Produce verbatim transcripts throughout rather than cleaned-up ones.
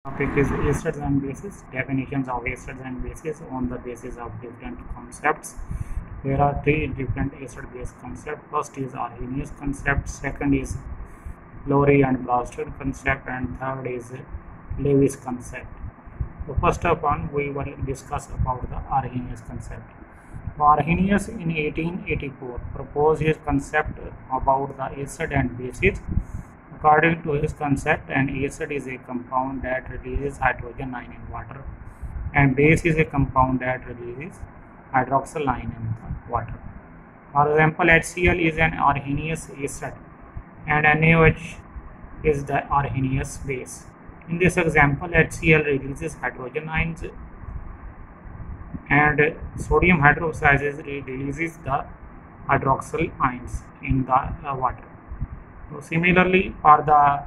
Topic is acids and bases. Definitions of acids and bases on the basis of different concepts. There are three different acid-base concepts. First is Arrhenius concept. Second is Lowry and Bronsted concept, and third is Lewis concept. So first of all, we will discuss about the Arrhenius concept. Arrhenius in eighteen eighty-four proposed his concept about the acid and bases. According to his concept, an acid is a compound that releases hydrogen ion in water, and base is a compound that releases hydroxyl ion in the water. For example, HCl is an Arrhenius acid and NaOH is the Arrhenius base. In this example, HCl releases hydrogen ions and sodium hydroxide releases the hydroxyl ions in the uh, water. So similarly, for the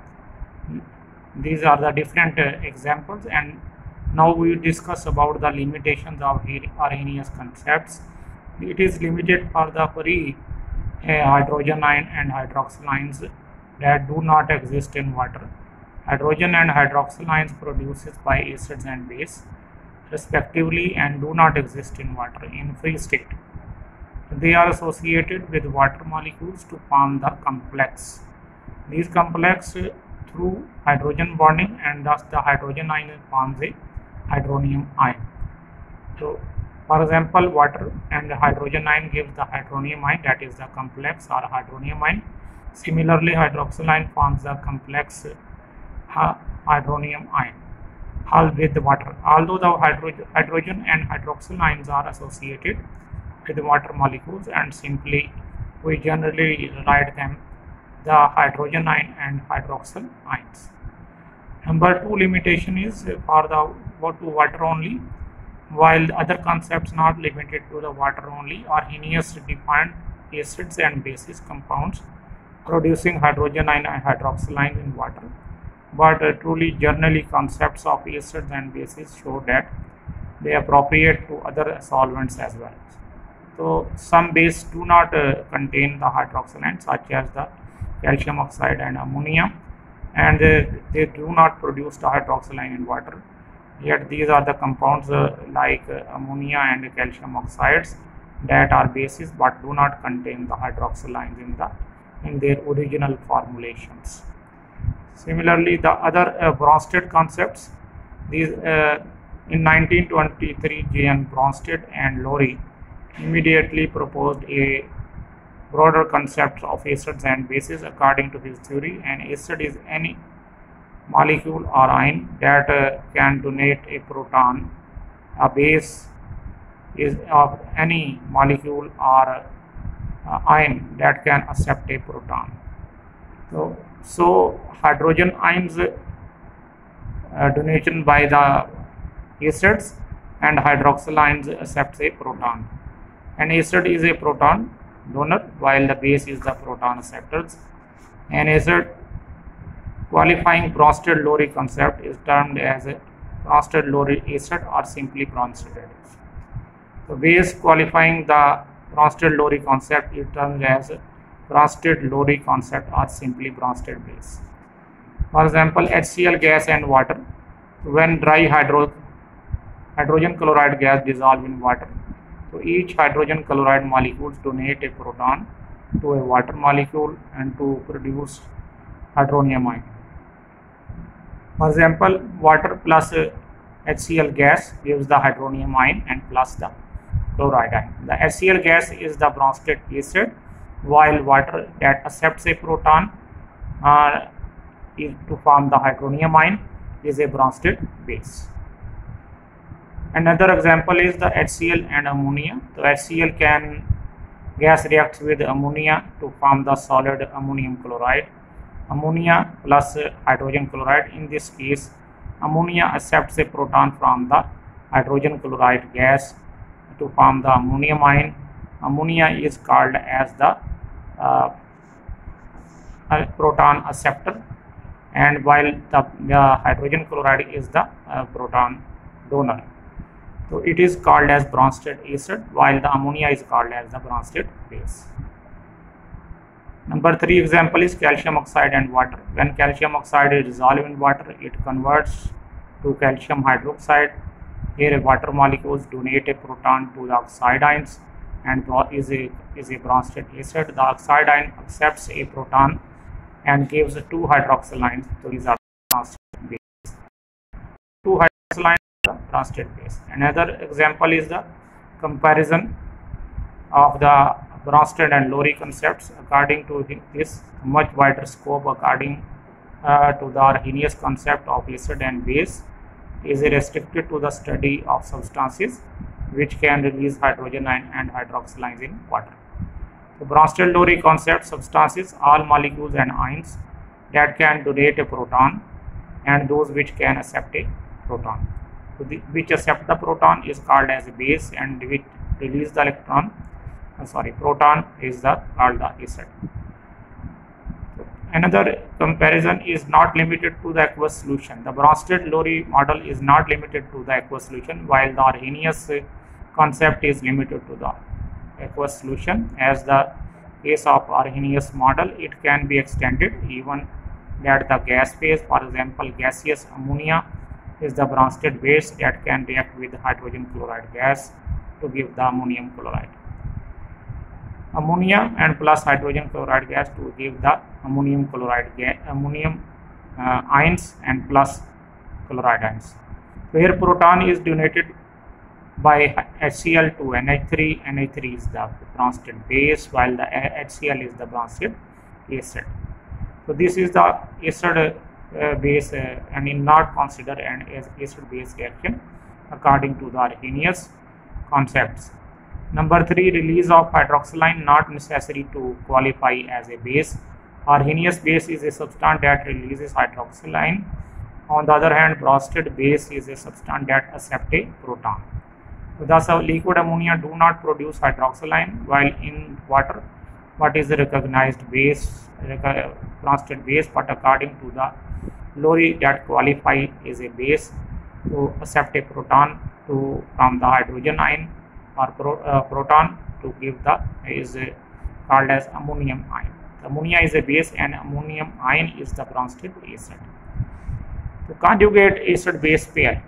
these are the different uh, examples, and now we discuss about the limitations of Arrhenius concepts. It is limited for the free uh, hydrogen ion and hydroxyl ions that do not exist in water. Hydrogen and hydroxyl ions produced by acids and base respectively and do not exist in water in free state. They are associated with water molecules to form the complex. These complex uh, through hydrogen bonding, and thus the hydrogen ion forms a hydronium ion. So, for example, water and hydrogen ion gives the hydronium ion, that is the complex or hydronium ion. Similarly, hydroxyl ion forms the complex uh, hydronium ion with water. Although the hydro hydrogen and hydroxyl ions are associated with water molecules, and simply we generally write them the hydrogen ion and hydroxyl ions. Number two limitation is for the to water only. While the other concepts not limited to the water only, Arrhenius defined acids and bases compounds producing hydrogen ion and hydroxyl ions in water. But uh, truly generally concepts of acids and bases show that they are appropriate to other solvents as well. So some bases do not uh, contain the hydroxyl ions, such as the calcium oxide and ammonia, and uh, they do not produce the hydroxyl ion in water. Yet these are the compounds uh, like uh, ammonia and calcium oxides that are bases but do not contain the hydroxyl ions in the in their original formulations. Similarly, the other uh, Bronsted concepts, these uh, in nineteen twenty-three, J N Bronsted and Lowry immediately proposed a broader concept of acids and bases. According to his theory, an acid is any molecule or ion that uh, can donate a proton. A base is of any molecule or uh, ion that can accept a proton. So, so hydrogen ions uh, donation by the acids and hydroxyl ions accepts a proton. An acid is a proton donor while the base is the proton acceptors. An acid qualifying Bronsted-Lowry concept is termed as a Bronsted-Lowry acid or simply Bronsted. The base qualifying the Bronsted-Lowry concept is termed as Bronsted-Lowry concept or simply Bronsted base. For example, HCl gas and water. When dry hydro hydrogen chloride gas dissolve in water, so each hydrogen chloride molecules donate a proton to a water molecule and to produce hydronium ion. For example, water plus uh, HCl gas gives the hydronium ion and plus the chloride ion. The HCl gas is the Bronsted acid, while water that accepts a proton uh, is to form the hydronium ion is a Bronsted base. Another example is the HCl and ammonia. So HCl can gas reacts with ammonia to form the solid ammonium chloride. Ammonia plus hydrogen chloride. In this case, ammonia accepts a proton from the hydrogen chloride gas to form the ammonium ion. Ammonia is called as the uh, proton acceptor, and while the, the hydrogen chloride is the uh, proton donor. So it is called as Bronsted acid, while the ammonia is called as the Bronsted base. Number three example is calcium oxide and water. When calcium oxide is dissolved in water, it converts to calcium hydroxide. Here water molecules donate a proton to the oxide ions and is a, is a Bronsted acid. The oxide ion accepts a proton and gives two hydroxyl ions. So these are Bronsted base. Two hydroxyl ions are the Bronsted base. Another example is the comparison of the Bronsted and Lowry concepts. According to this much wider scope, according uh, to the Arrhenius concept of acid and base, is restricted to the study of substances which can release hydrogen ion and hydroxyl ions in water. The Bronsted-Lowry concept: substances, all molecules and ions that can donate a proton, and those which can accept a proton. So the, which accept the proton is called as a base, and which release the electron, uh, sorry, proton is the called the acid. Another comparison is not limited to the aqueous solution. The Bronsted-Lowry model is not limited to the aqueous solution, while the Arrhenius concept is limited to the aqueous solution. As the case of Arrhenius model, it can be extended even that the gas phase, for example, gaseous ammonia is the Bronsted base that can react with hydrogen chloride gas to give the ammonium chloride. Ammonia and plus hydrogen chloride gas to give the ammonium chloride gas, ammonium uh, ions and plus chloride ions. Where proton is donated by HCl to N H three, N H three is the Bronsted base, while the HCl is the Bronsted acid. So this is the acid uh, base uh, and is not considered an acid base reaction according to the Arrhenius concepts. Number three, release of hydroxyl ion not necessary to qualify as a base. Arrhenius base is a substance that releases hydroxyl ion. On the other hand, Bronsted base is a substance that accepts a proton. So thus, liquid ammonia do not produce hydroxyl ion, while in water, what is the recognized base, Bronsted base, but according to the Lowry, that qualify is a base to accept a proton to from the hydrogen ion or pro, uh, proton to give the is uh, called as ammonium ion. The ammonia is a base and ammonium ion is the Bronsted acid. So conjugate acid base pair.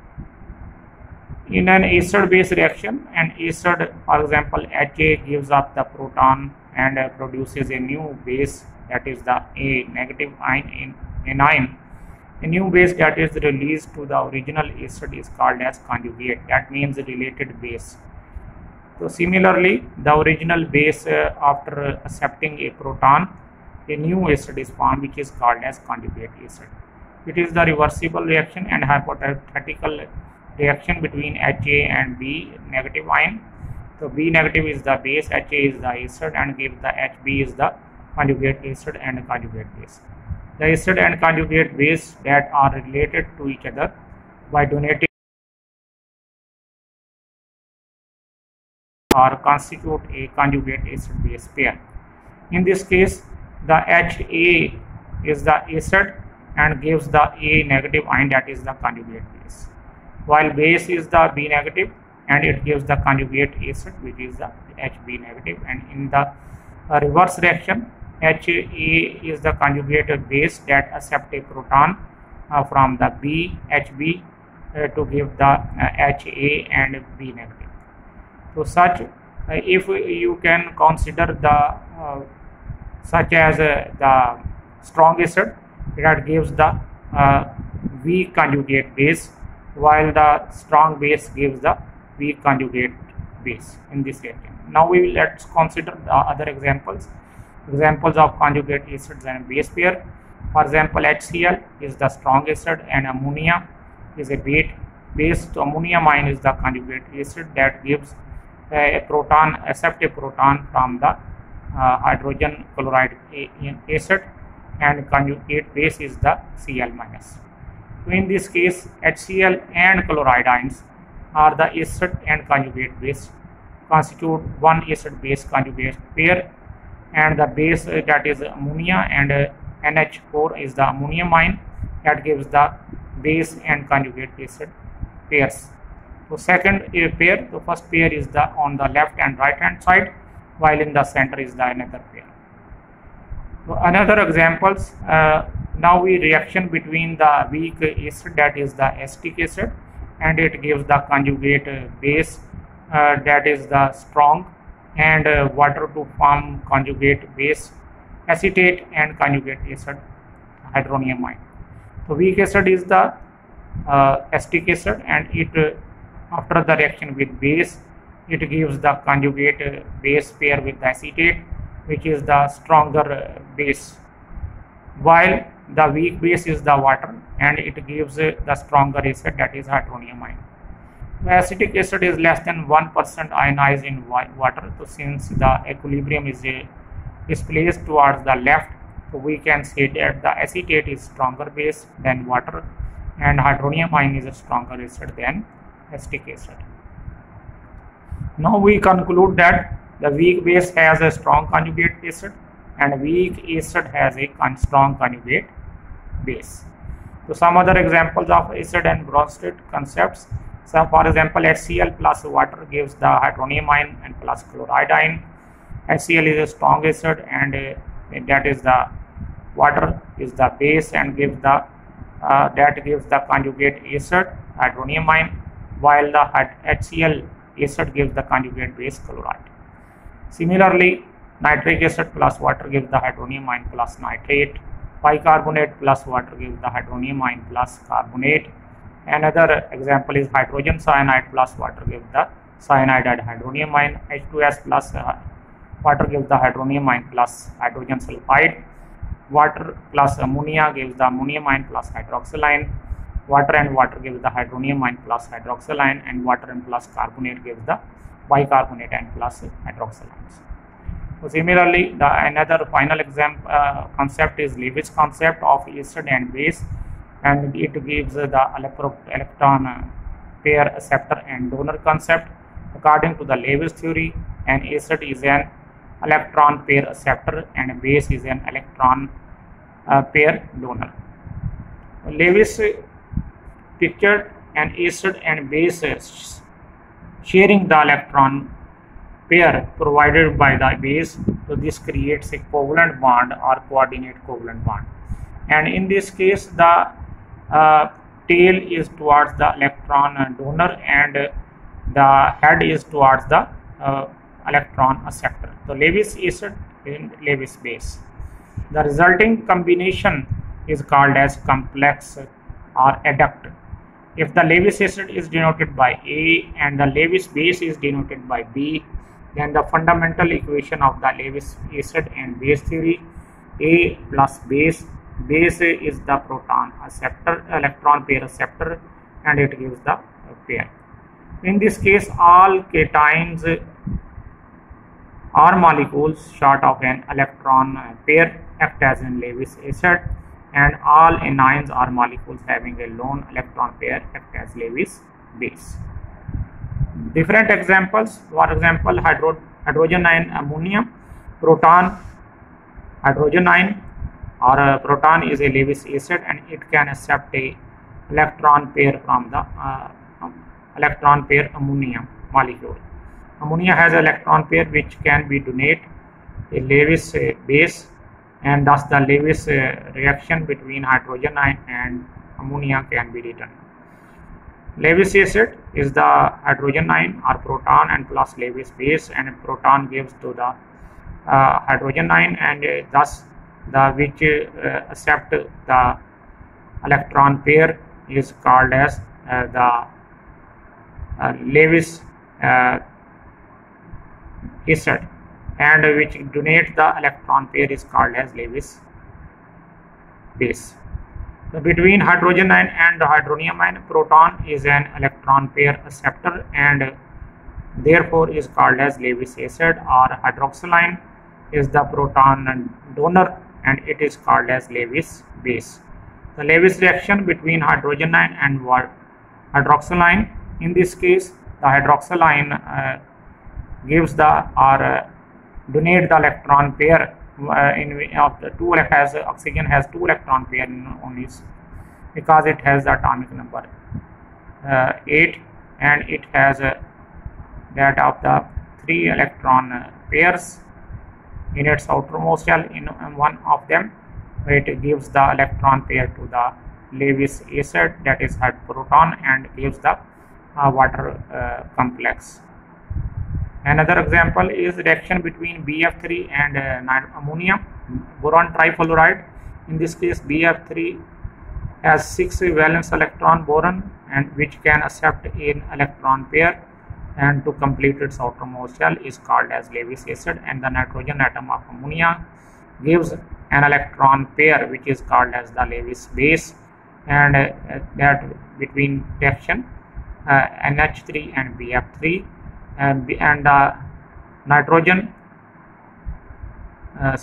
In an acid base reaction, an acid, for example H A, gives up the proton and uh, produces a new base, that is the A negative ion in anion. A new base that is released to the original acid is called as conjugate. That means related base. So similarly, the original base uh, after accepting a proton, a new acid is formed which is called as conjugate acid. It is the reversible reaction and hypothetical reaction between H A and B negative ion. So B negative is the base, H A is the acid, and gives the H B is the conjugate acid and conjugate base. The acid and conjugate base that are related to each other by donating or constitute a conjugate acid base pair. In this case, the H A is the acid and gives the A negative ion, that is the conjugate base, while base is the B negative and it gives the conjugate acid which is the H B negative. And in the uh, reverse reaction, H A is the conjugated base that accept a proton uh, from the B H B uh, to give the uh, H A and B negative. So such uh, if you can consider the uh, such as uh, the strong acid that gives the uh, weak conjugate base, while the strong base gives the weak conjugate base in this reaction. Now we will let's consider the other examples. Examples of conjugate acids and base pair. For example, HCl is the strong acid and ammonia is a base. Base to ammonium ion is the conjugate acid that gives a proton, accept a proton from the uh, hydrogen chloride acid, and conjugate base is the Cl minus. So in this case, HCl and chloride ions are the acid and conjugate base, constitute one acid base conjugate pair, and the base uh, that is ammonia and uh, N H four is the ammonium ion that gives the base and conjugate acid pairs. So second uh, pair, the first pair is the on the left and right hand side, while in the center is the another pair. So another examples, uh, Now we reaction between the weak acid, that is the acetic acid, and it gives the conjugate base, uh, that is the strong, and uh, water to form conjugate base acetate and conjugate acid hydronium ion. So weak acid is the uh, acetic acid, and it uh, after the reaction with base, it gives the conjugate uh, base pair with the acetate, which is the stronger uh, base, while the weak base is the water, and it gives uh, the stronger acid, that is hydronium ion. The acetic acid is less than one percent ionized in water, so since the equilibrium is uh, displaced towards the left, so we can say that the acetate is stronger base than water, and hydronium ion is a stronger acid than acetic acid. Now we conclude that the weak base has a strong conjugate acid, and weak acid has a strong conjugate base. So some other examples of acid and Bronsted concepts. So for example, HCl plus water gives the hydronium ion and plus chloride ion. HCl is a strong acid, and uh, that is the water is the base and gives the uh, that gives the conjugate acid hydronium ion, while the HCl acid gives the conjugate base chloride. Similarly, nitric acid plus water gives the hydronium ion plus nitrate. Bicarbonate plus water gives the hydronium ion plus carbonate. Another example is hydrogen cyanide plus water gives the cyanide and hydronium ion. H two S plus uh, water gives the hydronium ion plus hydrogen sulfide. Water plus ammonia gives the ammonium ion plus hydroxyl ion. Water and water gives the hydronium ion plus hydroxyl ion, and water and plus carbonate gives the bicarbonate and plus hydroxyl ions. So similarly, the another final example uh, concept is Lewis concept of acid and base, and it gives the electron pair acceptor and donor concept. According to the Lewis theory, an acid is an electron pair acceptor and a base is an electron uh, pair donor. Lewis pictured an acid and base sharing the electron pair provided by the base, so this creates a covalent bond or coordinate covalent bond, and in this case the uh, tail is towards the electron donor and the head is towards the uh, electron acceptor. So Lewis acid and Lewis base. The resulting combination is called as complex or adduct. If the Lewis acid is denoted by A and the Lewis base is denoted by B, then the fundamental equation of the Lewis acid and base theory, A plus base, base is the proton acceptor, electron pair acceptor, and it gives the pair. In this case, all cations or molecules short of an electron pair act as in Lewis acid, and all anions or molecules having a lone electron pair act as Lewis base. Different examples, for example, hydro, hydrogen ion ammonia, proton hydrogen ion or a proton is a Lewis acid, and it can accept a electron pair from the uh, electron pair ammonia molecule. Ammonia has an electron pair which can be donate a Lewis uh, base, and thus the Lewis uh, reaction between hydrogen ion and ammonia can be written. Lewis acid is the hydrogen ion or proton and plus Lewis base, and a proton gives to the uh, hydrogen ion, and uh, thus the which uh, accept the electron pair is called as uh, the uh, Lewis uh, acid, and which donate the electron pair is called as Lewis base. So between hydrogen ion and hydronium ion, proton is an electron pair acceptor and therefore is called as Lewis acid, or hydroxyl ion is the proton donor and it is called as Lewis base. The Lewis reaction between hydrogen ion and hydroxyl ion, in this case the hydroxyl ion uh, gives the or uh, donate the electron pair uh, in of the two has uh, oxygen has two electron pair in only because it has the atomic number uh, eight, and it has uh, that of the three electron uh, pairs in its outermost shell in um, one of them, it gives the electron pair to the Lewis acid, that is had proton, and gives the uh, water uh, complex. Another example is reaction between B F three and uh, ammonium boron trifluoride. In this case, B F three has six valence electron boron, and which can accept an electron pair, and to complete its outermost shell is called as Lewis acid, and the nitrogen atom of ammonia gives an electron pair which is called as the Lewis base, and uh, that between reaction uh, N H three and B F three, and and uh, nitrogen uh,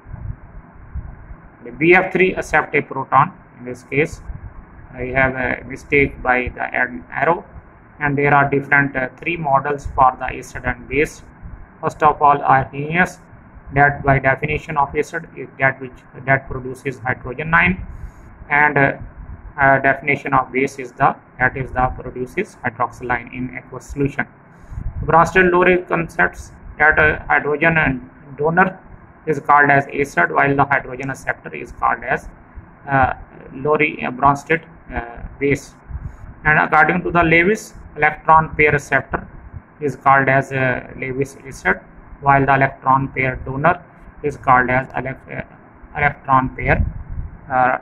B F three accept a proton. In this case, I have a mistake by the arrow, and there are different uh, three models for the acid and base. First of all, Arrhenius, that by definition of acid is that which that produces hydrogen nine, and uh, uh, definition of base is the that is the produces hydroxyl line in aqueous solution. Bronsted-Lowry concepts that uh, hydrogen and donor is called as acid, while the hydrogen acceptor is called as uh, Lowry uh, Bronsted uh, base. And according to the Lewis, electron pair acceptor is called as uh, Lewis acid, while the electron pair donor is called as elect uh, electron pair uh,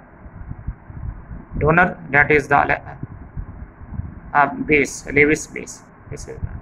donor, that is the uh, base, Lewis base. This is